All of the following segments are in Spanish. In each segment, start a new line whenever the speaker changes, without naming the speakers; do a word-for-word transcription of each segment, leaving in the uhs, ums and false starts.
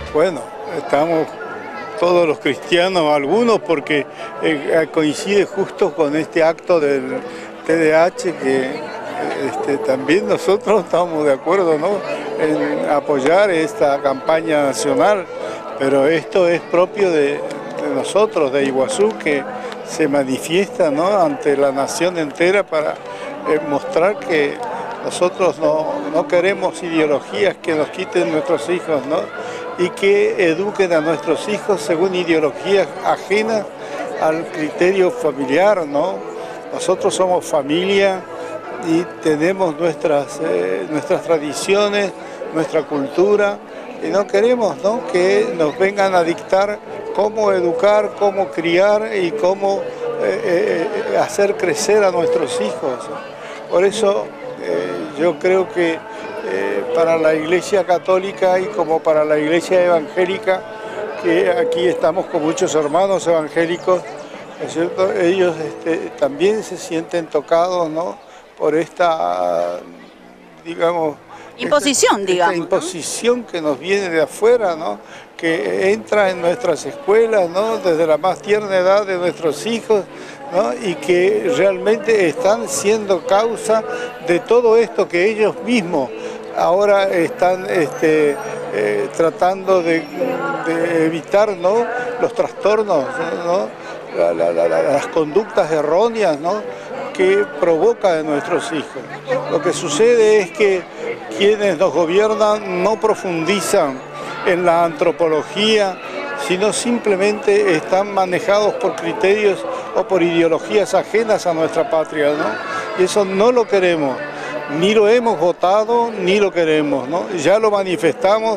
Bueno, estamos todos los cristianos, algunos porque eh, coincide justo con este acto del T D A H que este, también nosotros estamos de acuerdo, ¿no?, en apoyar esta campaña nacional, pero esto es propio de, de nosotros, de Iguazú, que se manifiesta, ¿no?, ante la nación entera para eh, mostrar que nosotros no, no queremos ideologías que nos quiten nuestros hijos, ¿no?, y que eduquen a nuestros hijos según ideologías ajenas al criterio familiar, ¿no? Nosotros somos familia y tenemos nuestras, eh, nuestras tradiciones, nuestra cultura, y no queremos, ¿no?, que nos vengan a dictar cómo educar, cómo criar y cómo eh, eh, hacer crecer a nuestros hijos. Por eso eh, yo creo que eh, para la Iglesia Católica y como para la Iglesia Evangélica, que aquí estamos con muchos hermanos evangélicos, ¿no es cierto?, ellos este, también se sienten tocados, ¿no?, por esta, digamos,
imposición,
esta,
digamos,
esta imposición, ¿no?, que nos viene de afuera, ¿no?, que entra en nuestras escuelas, ¿no?, desde la más tierna edad de nuestros hijos, ¿no?, y que realmente están siendo causa de todo esto que ellos mismos ahora están este, eh, tratando de, de evitar, ¿no?, los trastornos, ¿no?, la, la, la, las conductas erróneas, ¿no?, que provoca en nuestros hijos. Lo que sucede es que quienes nos gobiernan no profundizan en la antropología, sino simplemente están manejados por criterios o por ideologías ajenas a nuestra patria, ¿no? Y eso no lo queremos, ni lo hemos votado, ni lo queremos, ¿no? Ya lo manifestamos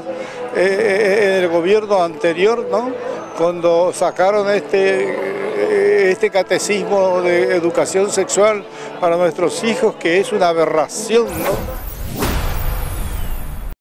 eh, en el gobierno anterior, ¿no?, cuando sacaron este, este catecismo de educación sexual para nuestros hijos, que es una aberración, ¿no?